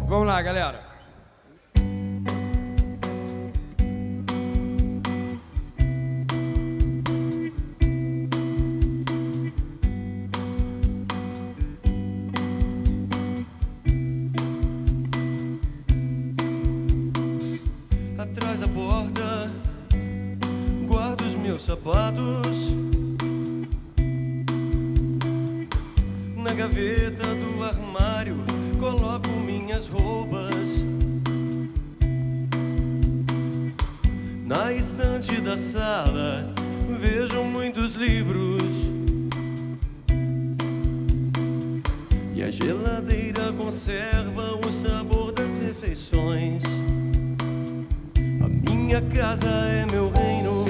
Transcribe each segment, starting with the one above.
Vamos lá, galera. Atrás da porta guardo os meus sapatos, na gaveta do armário coloco minhas roupas, na estante da sala vejo muitos livros e a geladeira conserva o sabor das refeições. Minha casa é meu reino.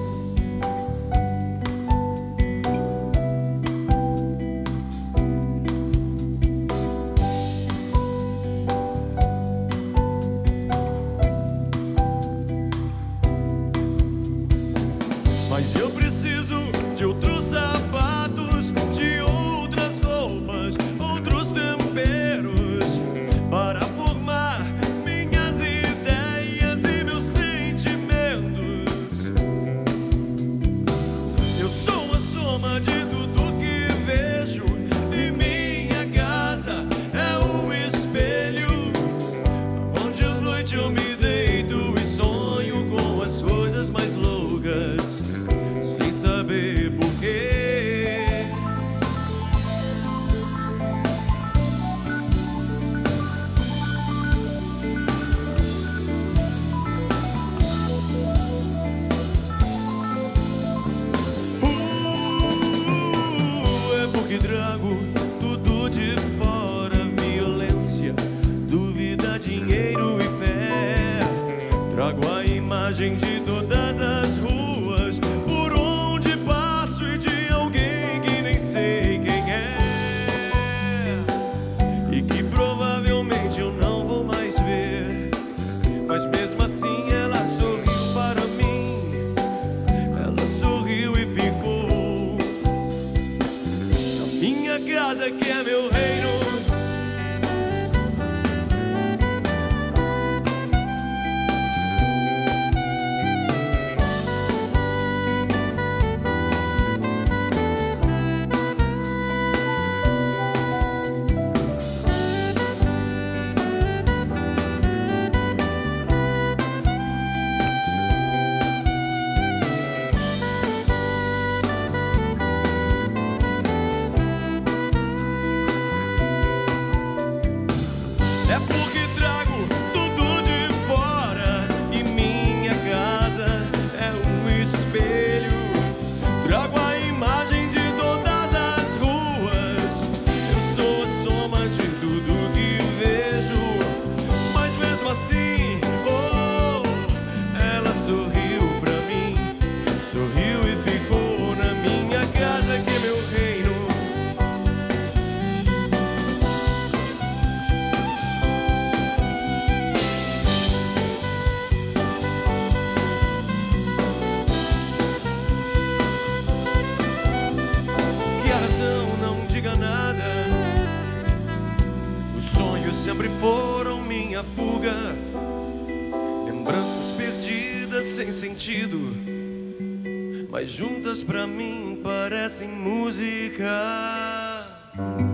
Mas eu preciso de outros sapatos, de outras roupas, outros temperos para formar minhas ideias e meus sentimentos. Eu sou a soma de tudo que vejo e minha casa é o espelho onde à noite eu me deito e sonho com as coisas mais loucas, sem saber porquê. É porque trago tudo de fora: violência, dúvida, dinheiro e fé. Trago a imagem de todas as ruas por onde passo e de alguém que nem sei quem é e que provavelmente eu não vou mais ver. Mas mesmo assim ela sorriu para mim, ela sorriu e ficou na minha casa que é meu reino. É porque trago tudo de fora e minha casa é um espelho. Trago a imagem de todas as ruas. Eu sou a soma de tudo que vejo. Mas mesmo assim, oh, ela sorriu pra mim, sorriu e ficou na minha casa que é meu reino. Nada. Os sonhos sempre foram minha fuga, lembranças perdidas sem sentido, mas juntas pra mim parecem música.